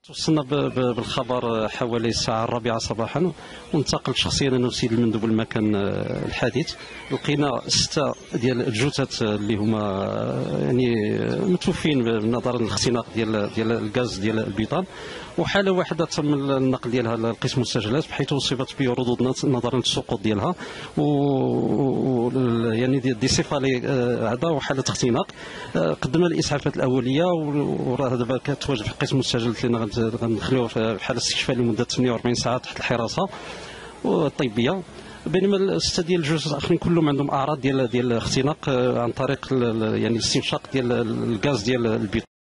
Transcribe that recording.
توصلنا بالخبر حوالي الساعة 4 صباحا، وانتقلت شخصيا أنا وسيد المندوب المكان الحادث. لقينا 6 ديال الجثث اللي هما يعني متوفين نظرا للاختناق ديال الغاز ديال البيطان، وحالة واحدة تم النقل ديالها لقسم المستجلات بحيث أصيبت بردود نظرا للسقوط ديالها و يعني دي صفة هذا وحالة اختناق. قدمنا الإسعافات الأولية وراه دابا كتواجد في قسم المستجلات اللي غندخلوه في حالة استشفاء لمدة 48 ساعة تحت الحراسة الطبية. بينما الستة ديال الجثث الاخرين كلهم عندهم اعراض ديال الاختناق عن طريق يعني الاستنشاق ديال الغاز ديال البيطان.